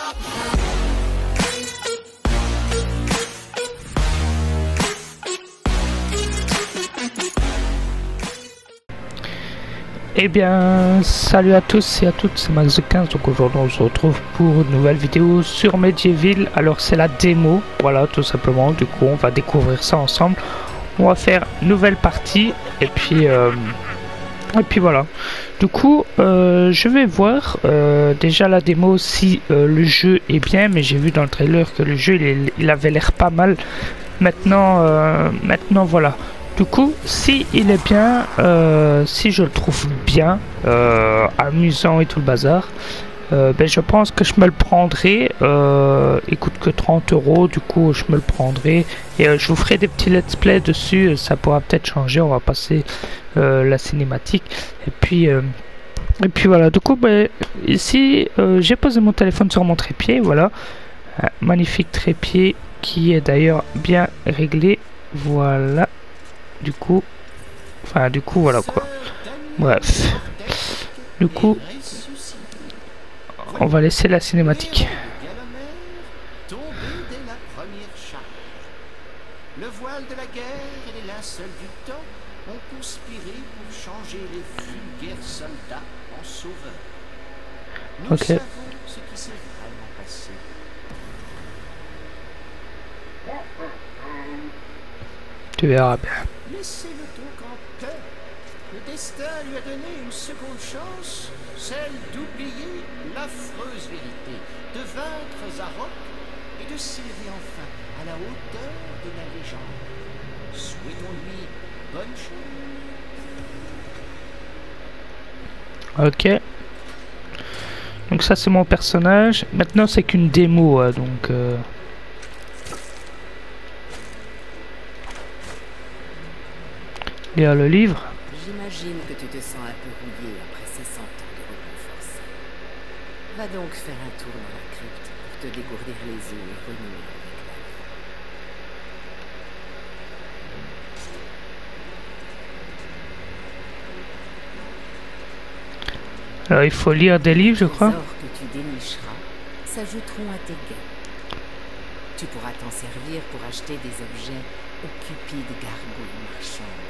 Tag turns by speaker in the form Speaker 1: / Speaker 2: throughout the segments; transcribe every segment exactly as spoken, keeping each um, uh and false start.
Speaker 1: Eh bien, salut à tous et à toutes, c'est Max de quinze, donc aujourd'hui on se retrouve pour une nouvelle vidéo sur Medieval. Alors c'est la démo, voilà, tout simplement, du coup on va découvrir ça ensemble. On va faire une nouvelle partie, et puis, euh, et puis voilà. Du coup, euh, je vais voir euh, déjà la démo si euh, le jeu est bien, mais j'ai vu dans le trailer que le jeu il, est, il avait l'air pas mal. Maintenant, euh, maintenant voilà. Du coup, si il est bien, euh, si je le trouve bien, euh, amusant et tout le bazar, euh, ben je pense que je me le prendrai. Euh, il coûte que trente euros, du coup je me le prendrai et euh, je vous ferai des petits let's play dessus. Ça pourra peut-être changer. On va passer euh, la cinématique et puis euh, et puis voilà. Du coup, ben, ici euh, j'ai posé mon téléphone sur mon trépied. Voilà, un magnifique trépied qui est d'ailleurs bien réglé. Voilà. Du coup, enfin du coup voilà quoi. Bref, du coup, on va laisser la cinématique.
Speaker 2: Le voile de la guerre et les linceuls du temps ont conspiré pour changer les vulgaires soldats en sauveurs. Nous
Speaker 1: Ok.
Speaker 2: savons ce qui s'est vraiment passé.
Speaker 1: Tu verras bien.
Speaker 2: Laissez-le donc en paix. Le destin lui a donné une seconde chance, celle d'oublier l'affreuse vérité, de vaincre Zarok et de s'élever enfin à la hauteur de la légende. Souhaitons-lui bonne chance.
Speaker 1: Ok. Donc ça c'est mon personnage. Maintenant c'est qu'une démo, hein, donc. Euh... Lire le livre.
Speaker 3: J'imagine que tu te sens un peu rouillé après ces cent ans de repos forcé. Va donc faire un tour dans la crypte pour te dégourdir les yeux et renouer avec la vie.
Speaker 1: Alors il faut lire des livres, je crois.
Speaker 3: Les trésors que tu dénicheras s'ajouteront à tes gains. Tu pourras t'en servir pour acheter des objets aux cupides gargouilles marchandes.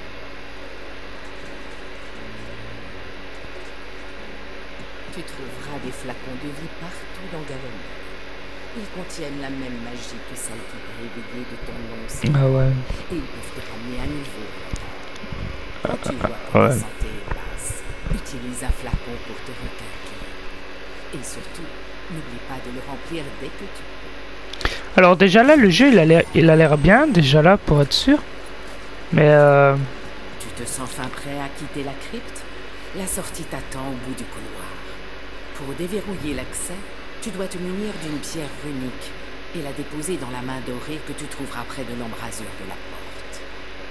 Speaker 3: Tu trouveras des flacons de vie partout dans Galloway. Ils contiennent la même magie que celle qui t'a éveillé de ton long sommeil.
Speaker 1: Ah ouais.
Speaker 3: Et ils peuvent te ramener à nouveau. Quand tu vois que
Speaker 1: Ouais.
Speaker 3: ta santé est basse, utilise un flacon pour te requinquer. Et surtout, n'oublie pas de le remplir dès que tu peux.
Speaker 1: Alors déjà là, le jeu il a l'air, il a l'air bien déjà là pour être sûr. Mais euh...
Speaker 3: Tu te sens enfin prêt à quitter la crypte? La sortie t'attend au bout du couloir. Pour déverrouiller l'accès, tu dois te munir d'une pierre runique et la déposer dans la main dorée que tu trouveras près de l'embrasure de la porte.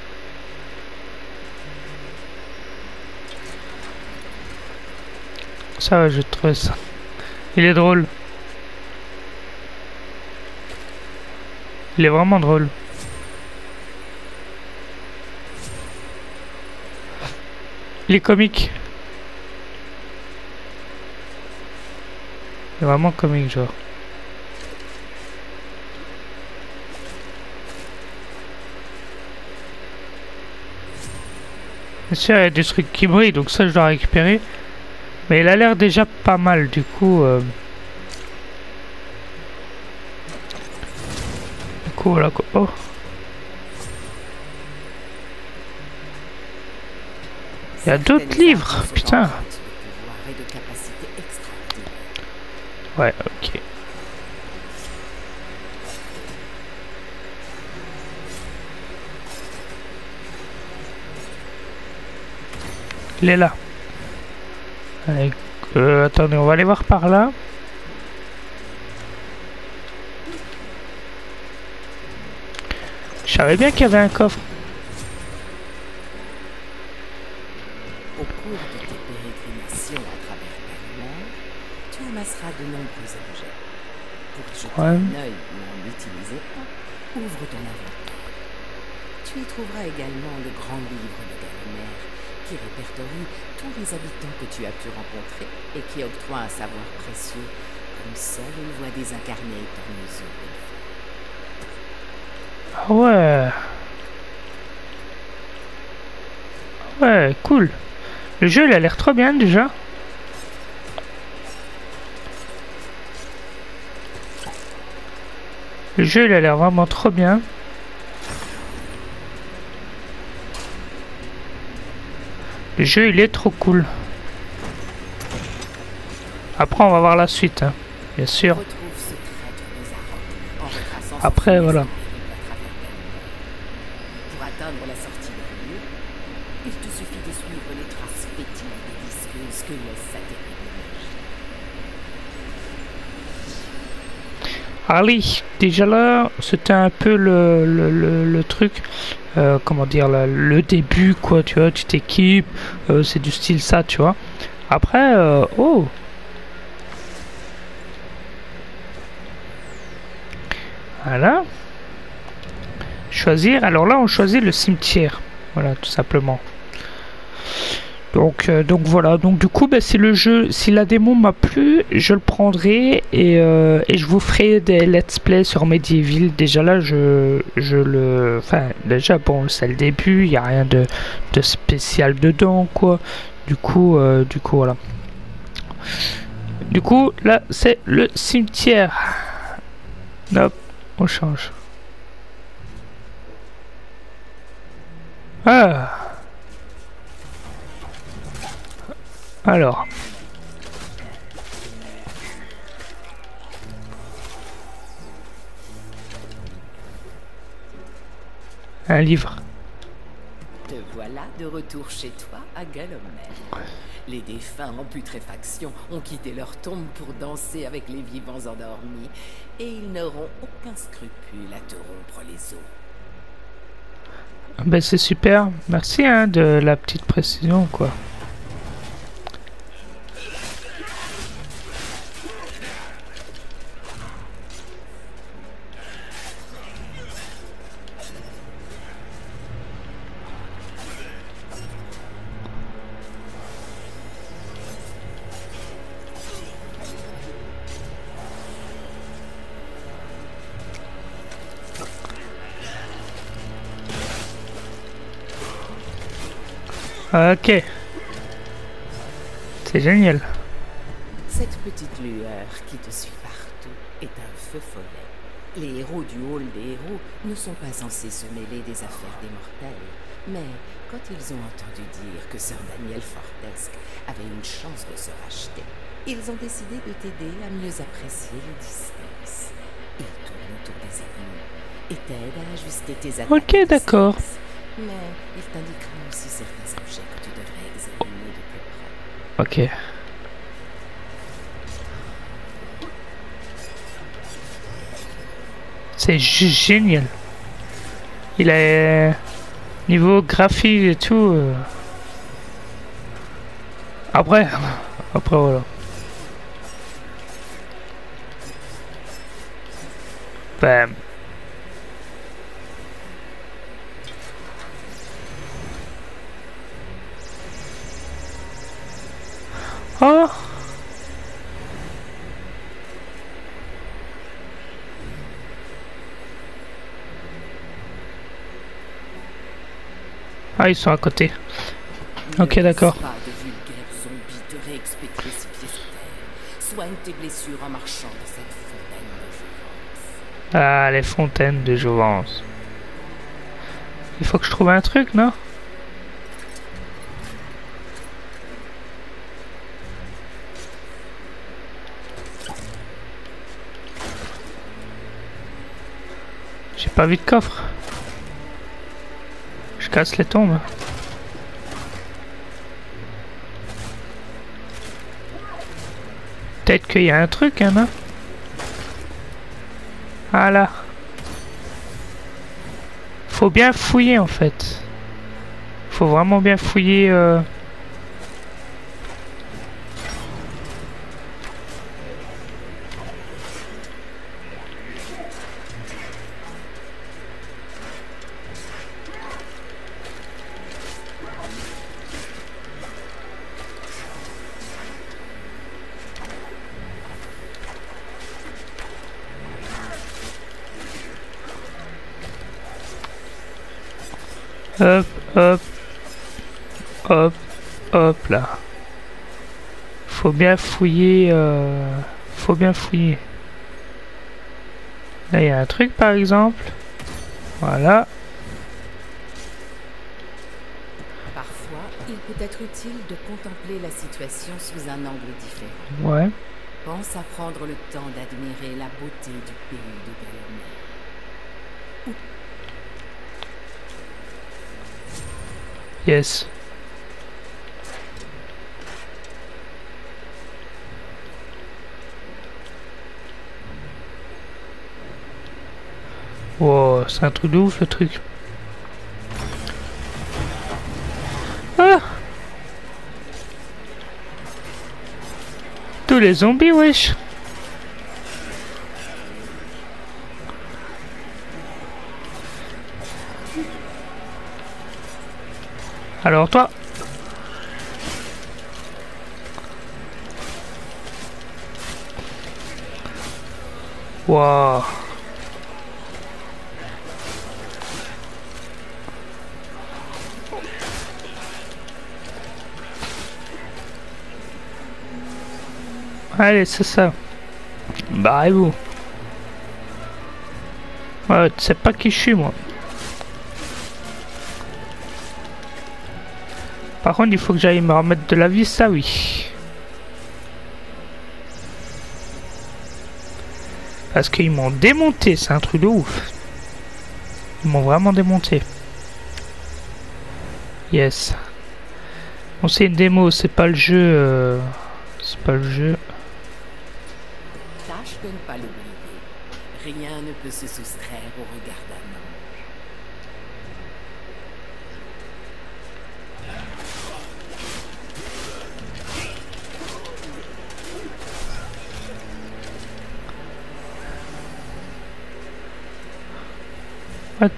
Speaker 1: ça va, je trouve ça. Il est drôle. Il est vraiment drôle. Il est comique. Il est vraiment comique, genre. Bien sûr, il y a des trucs qui brillent, donc ça je dois récupérer. Mais il a l'air déjà pas mal, du coup. Euh... Du coup, voilà quoi. Oh. Il y a d'autres livres, putain. Ouais, ok. Il est là. Allez, euh, attendez, on va aller voir par là. Je savais bien qu'il y avait un coffre.
Speaker 3: Au cours de tes pérégrinations à travers le monde, tu amasseras de nombreux objets. Pour y jeter
Speaker 1: Ouais.
Speaker 3: un œil ou en utiliser un, ouvre ton inventaire. Tu y trouveras également le grand livre de Galloway qui répertorie tous les habitants que tu as pu rencontrer et qui octroie un savoir précieux comme seule une voix désincarnée par
Speaker 1: Ah
Speaker 3: nos yeux.
Speaker 1: ouais. Ouais, cool. Le jeu, il a l'air trop bien déjà. Le jeu, il a l'air vraiment trop bien. Le jeu, il est trop cool. Après, on va voir la suite, hein, bien sûr. Après, voilà.
Speaker 3: Pour atteindre la sortie d'un lieu, il te suffit de suivre les traces fétides et visqueuses que laisse sa terrible magie.
Speaker 1: Allez, déjà là, c'était un peu le, le, le, le truc, euh, comment dire, le, le début, quoi, tu vois, tu t'équipes, euh, c'est du style ça, tu vois. Après, euh, oh voilà. Choisir, alors là, on choisit le cimetière, voilà, tout simplement. Donc, euh, donc voilà, donc du coup, bah, si le jeu, si la démo m'a plu, je le prendrai et, euh, et je vous ferai des let's play sur Medieval. Déjà là, je, je le, enfin, déjà bon, c'est le début, il n'y a rien de, de spécial dedans, quoi. Du coup, euh, du coup, voilà. Du coup, là, c'est le cimetière. Hop, on change. Ah. Alors. Un livre.
Speaker 3: Te voilà de retour chez toi à Galomel. Les défunts en putréfaction ont quitté leur tombe pour danser avec les vivants endormis, et ils n'auront aucun scrupule à te rompre les os.
Speaker 1: Ben c'est super. Merci hein, de la petite précision, quoi. Ok. C'est génial.
Speaker 3: Cette petite lueur qui te suit partout est un feu follet. Les héros du hall des héros ne sont pas censés se mêler des affaires des mortels. Mais quand ils ont entendu dire que Sir Daniel Fortesque avait une chance de se racheter, ils ont décidé de t'aider à mieux apprécier les distances. Ils tournent autour des ennemis et t'aident à ajuster tes attaques.
Speaker 1: Ok, d'accord.
Speaker 3: Mais il t'indiquera aussi certains objets que tu devrais examiner de plus près.
Speaker 1: Ok. C'est génial. Il est niveau graphique et tout. Euh... Après, après voilà. Bam. Oh. Ah, ils sont à côté. Ok, d'accord.
Speaker 3: Pas de vulgaires zombies te réexpédier six pieds sous terre. Soigne tes blessures en marchant dans cette fontaine de jouvence.
Speaker 1: Ah, les fontaines de jouvence. Il faut que je trouve un truc, non? J'ai pas vu de coffre. Je casse les tombes. Peut-être qu'il y a un truc, hein, non? Voilà. Faut bien fouiller, en fait. Faut vraiment bien fouiller... Euh... Hop, hop, hop, hop là. Faut bien fouiller. Euh... Faut bien fouiller. Là, il y a un truc par exemple. Voilà.
Speaker 3: Parfois, il peut être utile de contempler la situation sous un angle différent.
Speaker 1: Ouais.
Speaker 3: Pense à prendre le temps d'admirer la beauté du pays de Gallomère.
Speaker 1: Yes. Wow, c'est un truc de ouf le truc. Ah! Tous les zombies, wesh. Alors toi. Waouh. Allez, c'est ça. Barrez-vous. Ouais, tu sais pas qui je suis, moi. Par contre, il faut que j'aille me remettre de la vie, ça oui. Parce qu'ils m'ont démonté, c'est un truc de ouf. Ils m'ont vraiment démonté. Yes. Bon, c'est une démo, c'est pas le jeu. Euh... C'est pas le jeu.
Speaker 3: Tâche de ne pas l'oublier. Rien ne peut se soustraire au regard d'un ange.
Speaker 1: What?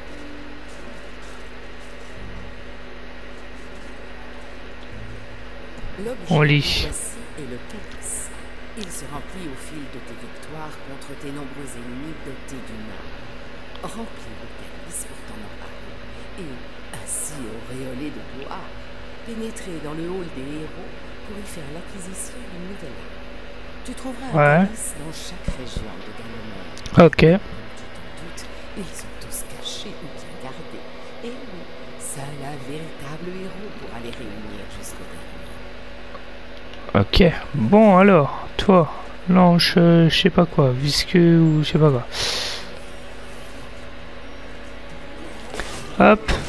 Speaker 1: On lit.
Speaker 3: Voici est le pénis. Il se remplit au fil de tes victoires contre tes nombreux ennemis dotés d'une arme. Remplis le pénis pour t'en emparer. Et, ainsi auréolé de gloire, pénétrer dans le hall des héros pour y faire l'acquisition d'une nouvelle arme. Tu trouveras un
Speaker 1: Ouais.
Speaker 3: pénis dans chaque région de Gallomère.
Speaker 1: Ok.
Speaker 3: Comme tu t'en doutes, ils sont tous cachés ou bien gardés. Et oui, seul un véritable héros pourra les réunir jusqu'au dernier.
Speaker 1: Ok. Bon alors, toi, l'ange, euh, je sais pas quoi, visqueux ou je sais pas quoi. Hop.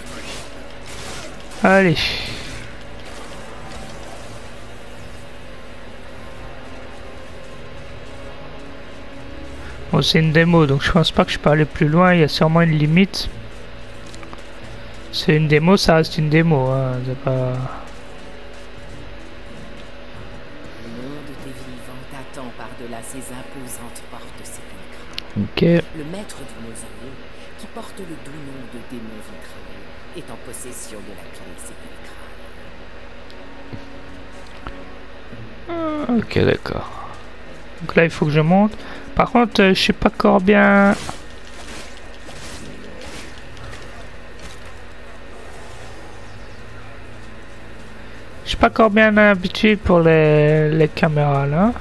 Speaker 1: Allez. Bon, c'est une démo, donc je pense pas que je peux aller plus loin, il y a sûrement une limite. C'est une démo, ça reste une démo, hein, c'est pas...
Speaker 3: Le monde des vivants t'attend par-delà ces imposantes portes sépulcrales.
Speaker 1: Ok.
Speaker 3: Le maître du mausolée, qui porte le doux nom de démon vitral, est en possession de la clé sépulcrale.
Speaker 1: Ah, ok, d'accord. Donc là, il faut que je monte. Par contre, euh, je sais pas encore bien... Je suis pas encore bien habitué pour les, les caméras là.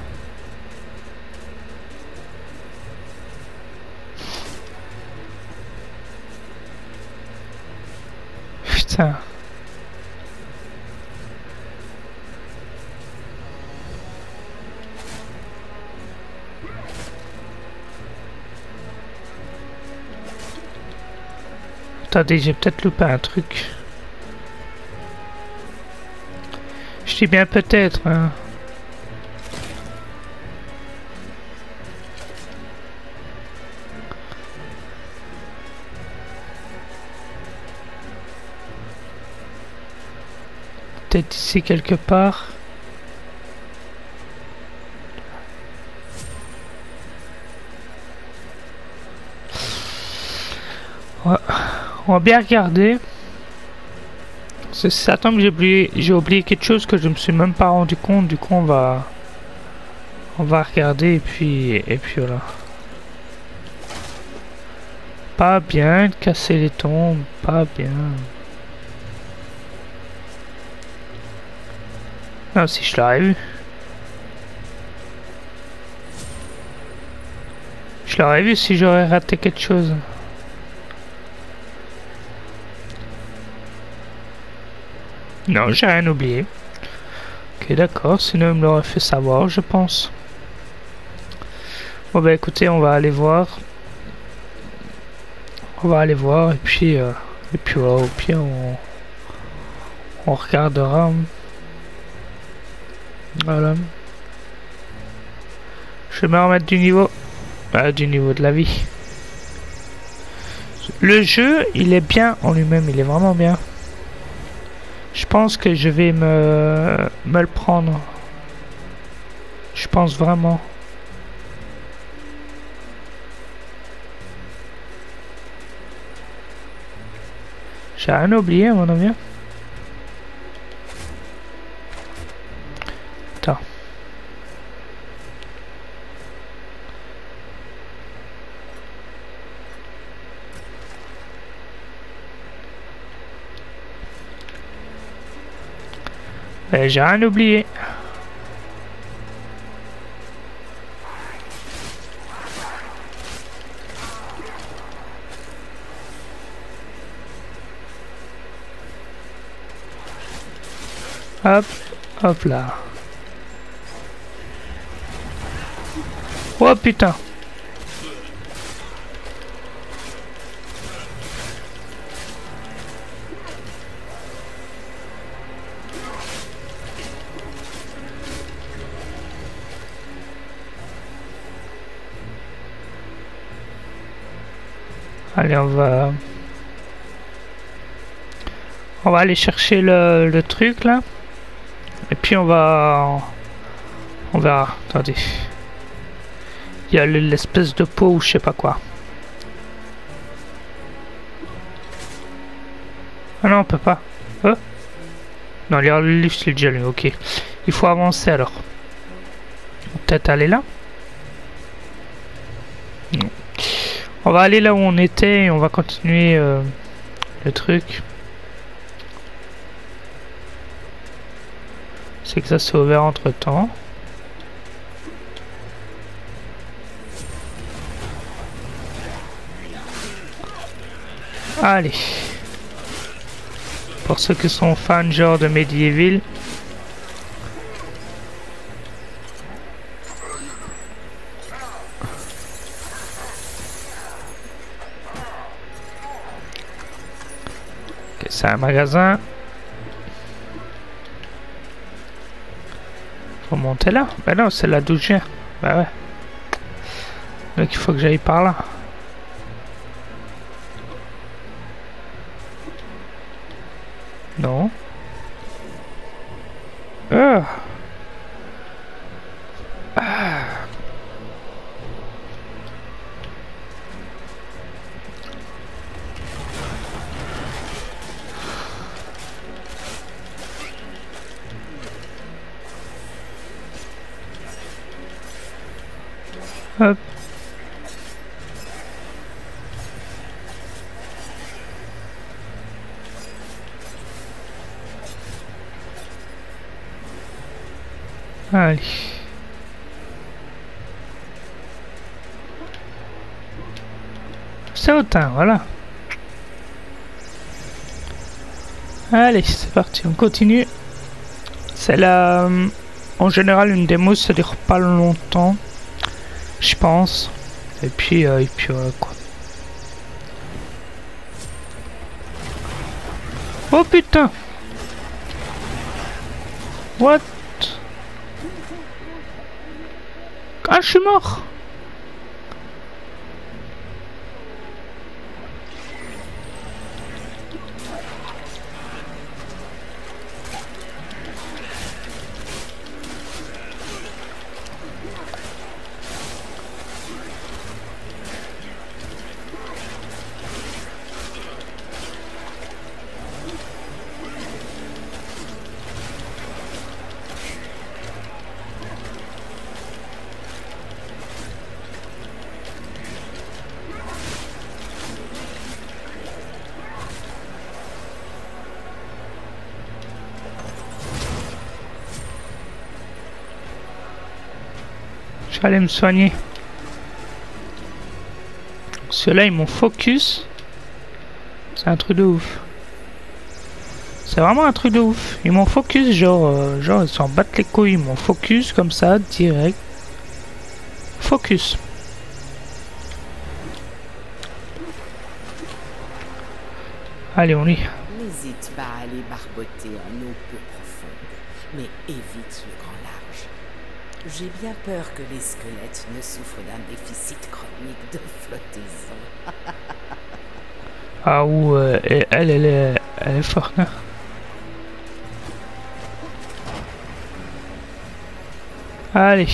Speaker 1: Putain. Attendez, j'ai peut-être loupé un truc. Je dis bien peut-être. Hein. Peut-être ici quelque part. Ouais. On va bien regarder. Ça tombe, j'ai oublié, j'ai oublié quelque chose que je me suis même pas rendu compte. Du coup, on va, on va regarder et puis, et puis voilà. Pas bien, casser les tombes, pas bien. Non, si je l'aurais vu. Je l'aurais vu si j'aurais raté quelque chose. Non, j'ai rien oublié. Ok, d'accord, sinon il me l'aurait fait savoir, je pense. Bon bah écoutez, on va aller voir. On va aller voir et puis euh, et puis voilà, au pire on on regardera. Voilà. Je vais me remettre du niveau. Ah, du niveau de la vie. Le jeu, il est bien en lui-même, il est vraiment bien. Je pense que je vais me me le prendre. Je pense vraiment. J'ai rien oublié à mon avis. Attends. Eh, j'ai rien oublié. Hop, hop là. Oh putain. Allez, on va... On va aller chercher le, le truc là. Et puis on va... On verra. Attendez. Il y a l'espèce de pot ou je sais pas quoi. Ah non, on peut pas. Euh non, le livre, je l'ai déjà lu. Ok. Il faut avancer alors. Peut-être aller là. Non. On va aller là où on était et on va continuer euh, le truc. C'est que ça s'est ouvert entre temps. Allez. Pour ceux qui sont fans genre de Medieval. Ok, c'est un magasin. Faut monter là. Ben non, c'est là d'où je viens. Ben ouais. Donc il faut que j'aille par là. Non. Ah. Ah. Hop. Allez. C'est autant, voilà. Allez, c'est parti, on continue. C'est la... En général, une démo, ça dure pas longtemps. Je pense. Et puis, euh, et puis euh, quoi. Oh putain! What? Ah, je suis mort! Allez me soigner. Ceux-là, ils m'ont focus. C'est un truc de ouf. C'est vraiment un truc de ouf. Ils m'ont focus, genre, euh, genre ils s'en battent les couilles. Ils m'ont focus comme ça, direct. Focus. Allez, on y.
Speaker 3: N'hésite pas à aller barboter en eau peu profonde, mais évite le grand large. J'ai bien peur que les squelettes ne souffrent d'un déficit chronique de flottaison.
Speaker 1: Ah ou euh, elle, elle, elle est, elle est forte. Hein. Allez.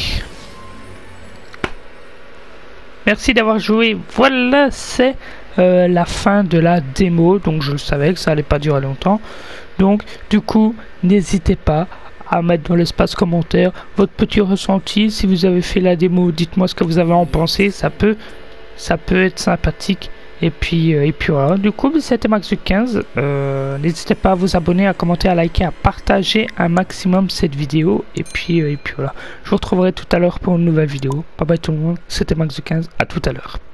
Speaker 1: Merci d'avoir joué. Voilà, c'est euh, la fin de la démo. Donc je savais que ça allait pas durer longtemps. Donc du coup, n'hésitez pas à mettre dans l'espace commentaire votre petit ressenti. Si vous avez fait la démo, dites-moi ce que vous avez en pensé. Ça peut, ça peut être sympathique. Et puis, euh, et puis voilà. Du coup, c'était Max du quinze. Euh, n'hésitez pas à vous abonner, à commenter, à liker, à partager un maximum cette vidéo. Et puis, euh, et puis voilà. Je vous retrouverai tout à l'heure pour une nouvelle vidéo. Bye bye tout le monde. C'était Max du quinze. À tout à l'heure.